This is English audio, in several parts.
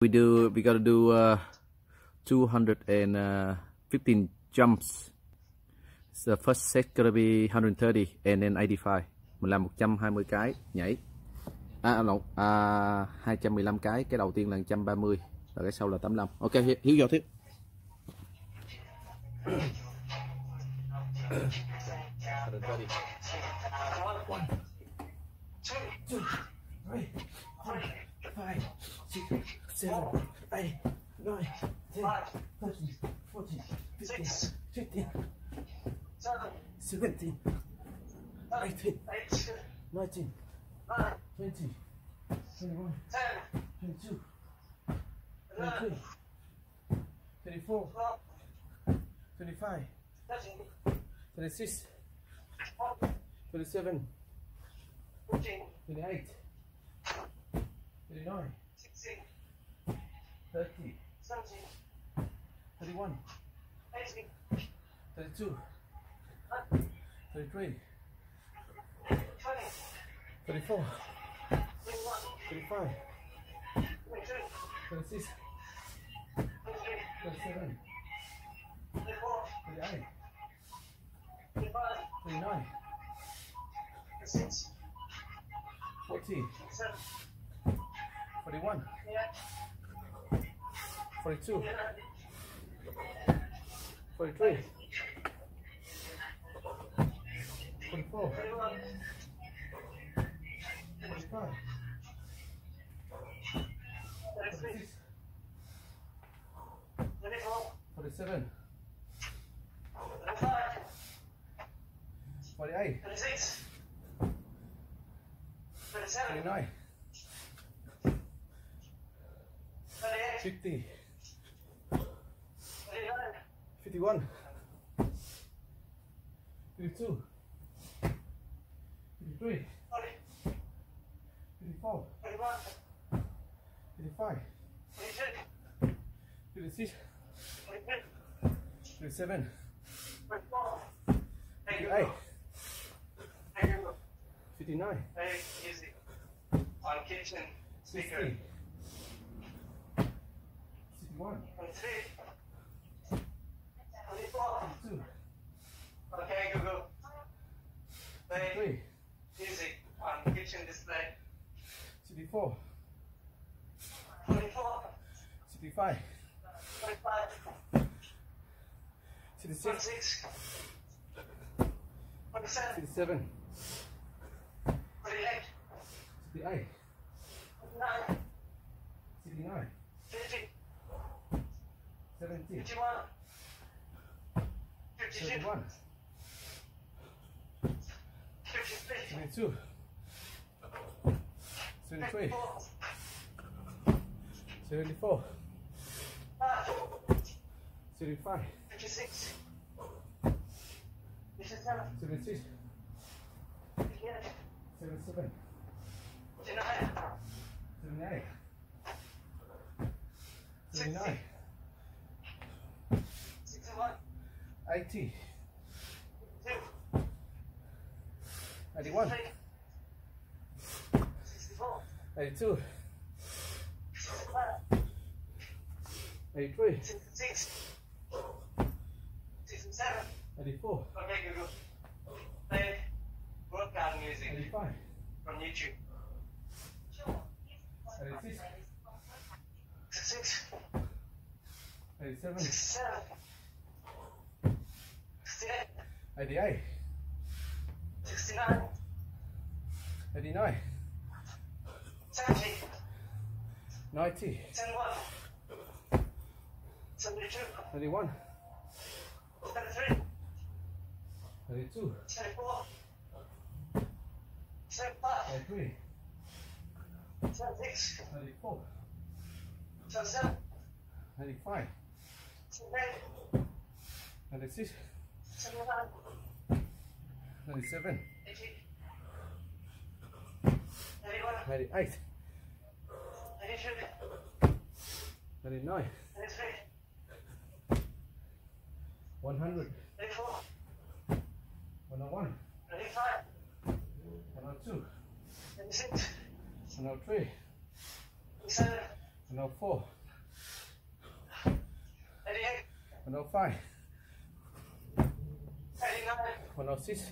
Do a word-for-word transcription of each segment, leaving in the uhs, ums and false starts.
We do. We gotta do uh, two hundred fifteen jumps. The first set gonna be one hundred thirty and then eighty-five. Mình làm một trăm hai mươi cái nhảy. À lộn, à, hai trăm mười lăm cái. Cái đầu tiên là một trăm ba mươi và cái sau là tám mươi lăm. Ok, Hiếu vô tiếp. One, two, three, four, five, six, seven, eight, nine, ten, thirteen, fourteen, fifteen, sixteen, seventeen, eighteen, nineteen, twenty, twenty-one, twenty-two, twenty-three, twenty-four, twenty-five, twenty-six, twenty-seven, twenty-eight, twenty-nine, thirty, thirty-one, thirty-two, thirty-three, thirty-four, thirty-five, thirty-six, thirty-seven, thirty-eight, thirty-nine, forty, forty-one, forty-two, forty-three, forty-four, forty-five, forty-six, forty-seven, forty-eight, forty-nine, fifty, fifty-one, fifty-two, fifty-three, fifty-four, fifty-five, fifty-six, fifty-seven, fifty-eight, fifty-nine, on kitchen speaker. sixty, sixty-one, twenty-three, twenty-four. sixty-two, Okay, Google. Play sixty-three, music on kitchen display. sixty-four, twenty-four, sixty-five, twenty-five, sixty-six, twenty-six, twenty-seven, sixty-seven, twenty-eight, sixty-eight, twenty-nine, sixty-nine, fifty, seventy, fifty-one, fifty-two, seventy-one, fifty-three, seventy-two, seventy-three, fifty-four, seventy-four, seventy-five, fifty-six, fifty-seven, seventy-six, fifty-eight, seventy-seven, fifty-nine, seventy-eight, sixty, seventy-nine, sixty-one, eighty, sixty-two, eighty-one, sixty-four, eighty-two, sixty-five, eighty-three, sixty-six, sixty-seven. eighty-four, Okay, Google. Play workout music eighty-five, from YouTube. eighty-six, sixty-six, eighty-seven, sixty-seven, sixty-eight, eighty-eight, sixty-nine, eighty-nine, seventy, ninety, seventy-one, seventy-two, ninety-one, seventy-three, ninety-two, seventy-four, seventy-five, ninety-three, seventy-six, ninety-four, seventy-seven, ninety-five, seventy-eight, ninety-six, seventy-nine, ninety-seven, eighty, eighty-one, ninety-eight, eighty-two, ninety-nine, eighty-three, one hundred, eighty-four, one oh one, eighty-five, one oh two, eighty-six, one oh three, eighty-seven, one oh four, eighty-eight, one oh five, eighty-nine, one oh six,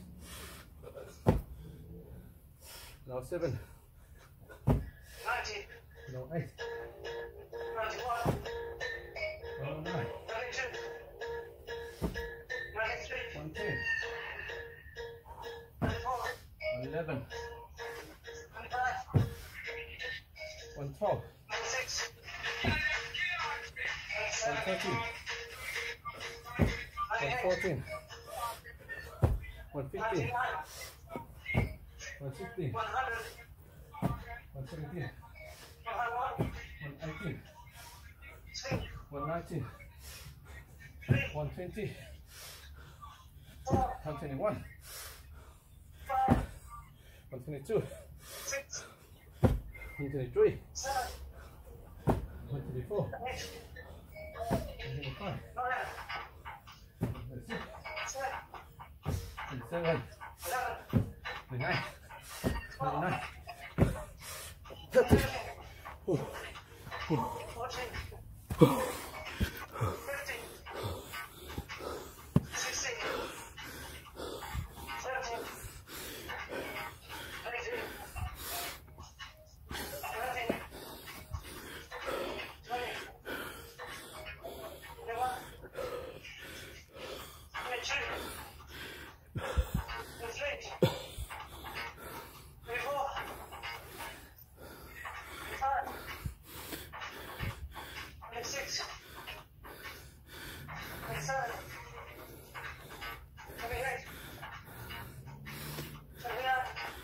one oh seven, ninety, one oh eight, ninety-one, one oh nine, ninety-two, ninety-three, one ten, ninety-four, one eleven, ninety-five, one twelve, ninety-six, one thirteen, one ninety-eight, fourteen, one fifteen, ninety-nine, one sixteen, one hundred, one seventeen, one hundred one, one eighteen, two, one nineteen, three, one twenty, four, one twenty-one, five, one twenty-two, six, one twenty-three, seven, one twenty-four, eight, one twenty-five, nine, one twenty-six, ten, twenty-seven, eleven, twenty-nine, twenty-nine, thirteen, oh, fourteen, fifteen, sixteen, seventeen, eighteen, nineteen, twenty, twenty-one, twenty-two, twenty-three, twenty-four, twenty-five, twenty-six, twenty-seven, twenty-eight, twenty-nine,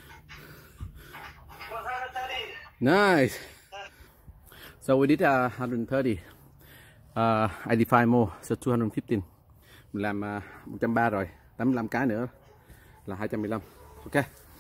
one hundred thirty. nice. So we did uh, one hundred thirty, uh, eighty-five more, so two hundred fifteen. Mình làm uh, một trăm ba mươi rồi, tám mươi lăm cái nữa là hai trăm mười lăm. Ok.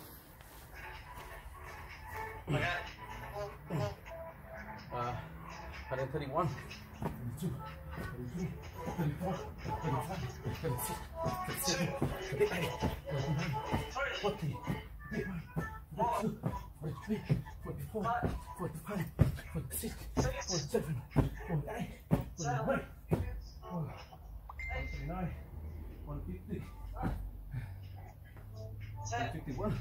Uh, one hundred thirty-one, thirty-two, thirty-three, thirty-four, thirty-five, thirty-six, thirty-seven, thirty-eight, thirty-nine, forty, forty-one, forty-two, forty-three, forty-four, forty-five, forty-six, forty-seven, forty-eight, forty-nine, forty-nine, one fifty, one fifty-one,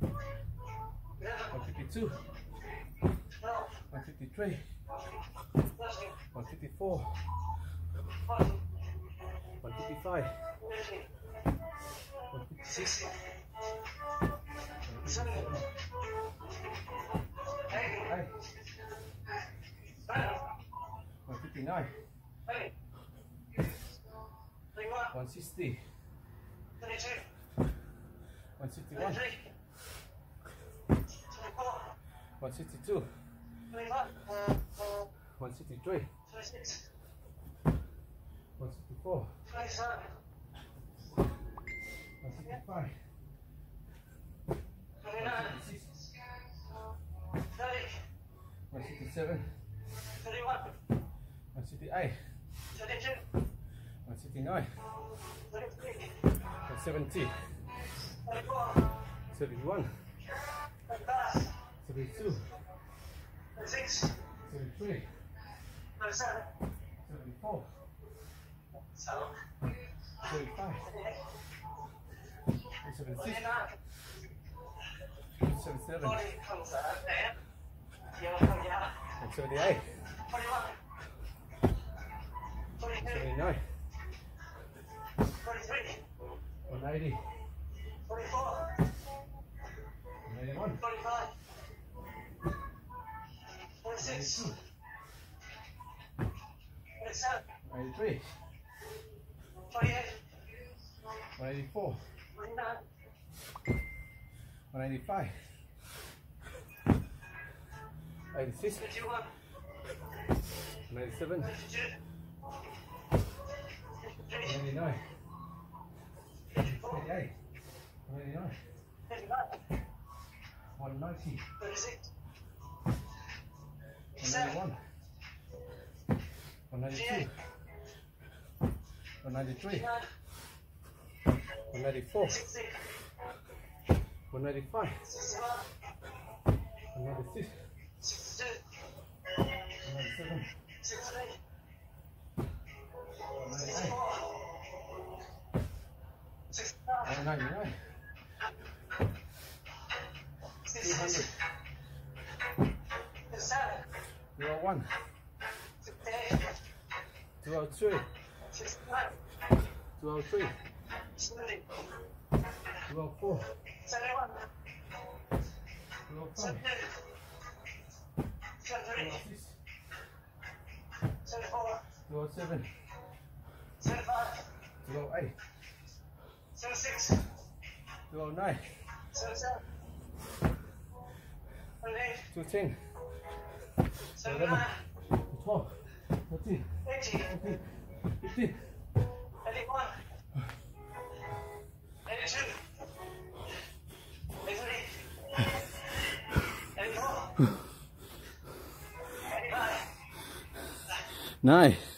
one fifty-two, one fifty-three, one fifty-four, one fifty-five, one fifty-six, one fifty-nine, one sixty, one sixty-one, one sixty-two, one sixty-three, one sixty-four, one sixty-five, one sixty-six, one sixty-seven, one sixty-eight, one sixty-nine, one seventy, seventy-one, seventy-two, seventy-three, seventy-four, seventy-five, seventy-six, seventy-seven, and seventy-eight, seventy-nine, one eighty, one eighty-one, eighty-two, eighty-three, one eighty-four, one eighty-five, eighty-six, ninety-seven, ninety-nine, ninety-eight, ninety-nine, one ninety, one ninety-one, one ninety-two, one ninety-three, one ninety-four, one ninety-five, one ninety-six, one ninety-seven. sixty-three. ninety-eight. sixty-five. ninety-nine. two hundred. sixty-seven. two oh one. sixty-eight. two oh two. sixty-nine. two oh three. seventy. two oh four. seventy-one. two oh five. seventy-two. seventy-three. two oh six. seventy-four. two oh seven. seventy-five. two oh eight. seventy-six. two oh nine. seventy-seven. seventy-eight. two ten. seventy-nine. twelve. thirteen. eighty. fourteen. fifteen. eighty-one. eighty-two. eighty-three. eighty-four. eighty-five. Nice.